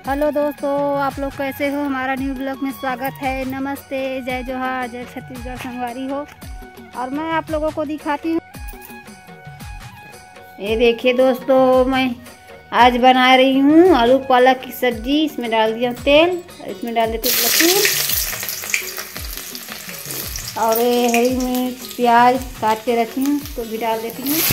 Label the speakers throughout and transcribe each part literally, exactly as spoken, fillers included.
Speaker 1: Hello दोस्तों, आप लोग कैसे हो। हमारा न्यू ब्लॉग में स्वागत है। नमस्ते, जय जोहार, जय छत्तीसगढ़ संगवारी हो। और मैं आप लोगों को दिखाती हूँ। ये देखिए दोस्तों, मैं आज बना रही हूँ आलू पालक की सब्जी। इसमें डाल दिया तेल, इसमें डाल देती हूँ लहसुन और ये हरी मिर्च प्याज काट के रखी हूँ तो भी डाल देती हूँ।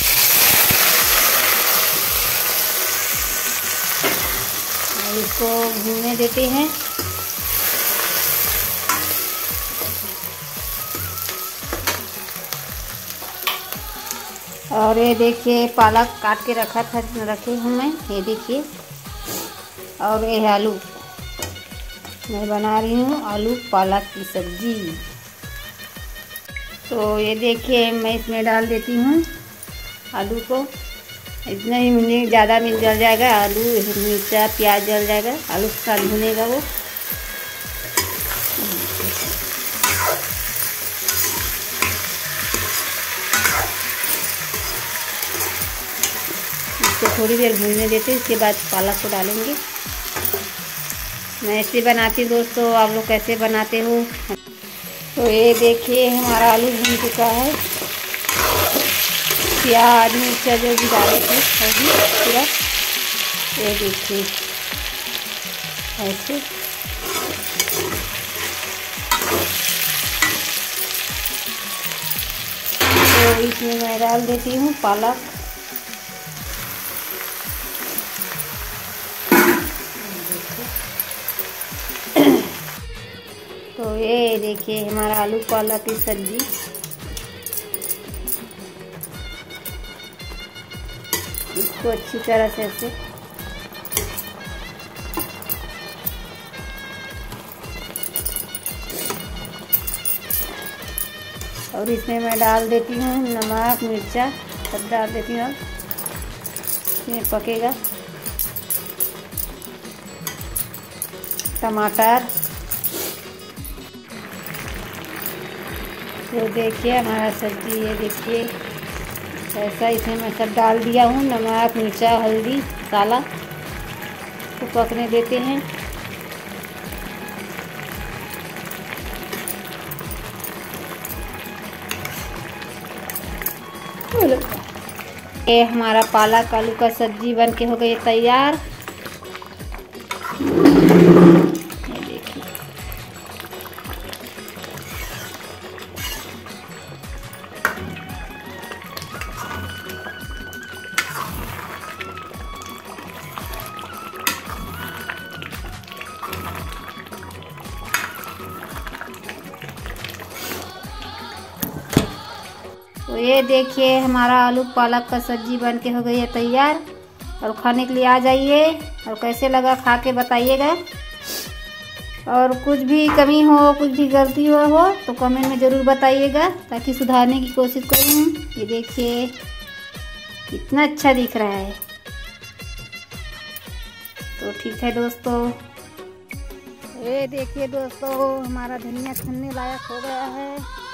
Speaker 1: इसको भूनने देते हैं। और ये देखिए पालक काट के रखा था, रखे हूँ मैं, ये देखिए। और ये आलू मैं बना रही हूँ आलू पालक की सब्जी। तो ये देखिए मैं इसमें डाल देती हूँ आलू को। इतना ही मुझे ज़्यादा मिल जल जाएगा, आलू मिर्चा प्याज जल जाएगा, आलू के साथ भुनेगा वो। इसको थोड़ी देर भूनने देते हैं, इसके बाद पालक को डालेंगे। मैं ऐसे बनाती हूँ दोस्तों, आप लोग कैसे बनाते हो। तो ये देखिए हमारा आलू भून चुका है। प्याज मिर्चा जो भी डाले थे होगी पूरा, ये देखिए ऐसे। तो इसमें मैं डाल देती हूँ पालक। तो ये देखिए हमारा आलू पालक की सब्जी। इसको अच्छी तरह से ऐसे और इसमें मैं डाल देती हूँ नमक मिर्चा सब डाल देती हूँ। इसमें पकेगा टमाटर। तो देखिए हमारा सब्जी, ये देखिए ऐसा इसमें मैं सब डाल दिया हूँ, नमक मिर्चा हल्दी मसाला। तो पकने देते हैं। ये हमारा पालक आलू का सब्जी बन के हो गई तैयार। ये देखिए तो ये देखिए हमारा आलू पालक का सब्जी बन के हो गई है तैयार। और खाने के लिए आ जाइए और कैसे लगा खा के बताइएगा। और कुछ भी कमी हो, कुछ भी गलती हो हो तो कमेंट में ज़रूर बताइएगा ताकि सुधारने की कोशिश करूँ। ये देखिए कितना अच्छा दिख रहा है। तो ठीक है दोस्तों, ये देखिए दोस्तों हमारा धनिया खनने लायक हो गया है।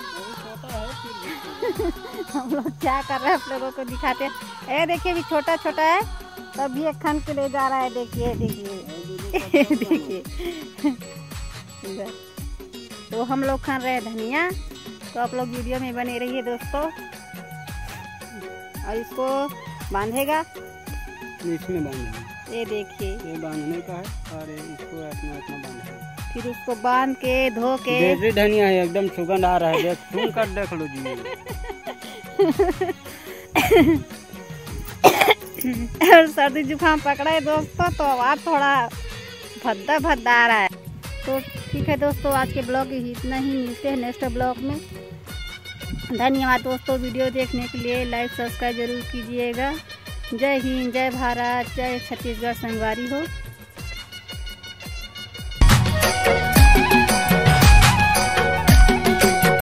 Speaker 1: हम लोग क्या कर रहे हैं आप लोगों को दिखाते हैं। ये देखिए भी छोटा छोटा है, तब भी एक खन के ले जा रहा है। देखिए देखिए देखिए तो हम लोग खन रहे हैं धनिया। तो आप लोग वीडियो में बने रहिए दोस्तों। और इसको बांधेगा,
Speaker 2: इसमें बांधेगा।
Speaker 1: ये देखिए
Speaker 2: ये बांधने का है और इसको अपना अपना बांधना है।
Speaker 1: फिर उसको बांध के धो के।
Speaker 2: देसी धनिया है, एकदम सुगंध आ रहा है। देख सुन कर देख लो जी।
Speaker 1: और सर्दी जुकाम पकड़ा है दोस्तों, तो आवाज़ थोड़ा भद्दा भद्दा आ रहा है। तो ठीक है दोस्तों, आज के ब्लॉग इतना ही। मिलते हैं नेक्स्ट ब्लॉग में। धन्यवाद दोस्तों वीडियो देखने के लिए। लाइक सब्सक्राइब जरूर कीजिएगा। जय हिंद, जय भारत, जय छत्तीसगढ़ संगवारी हो।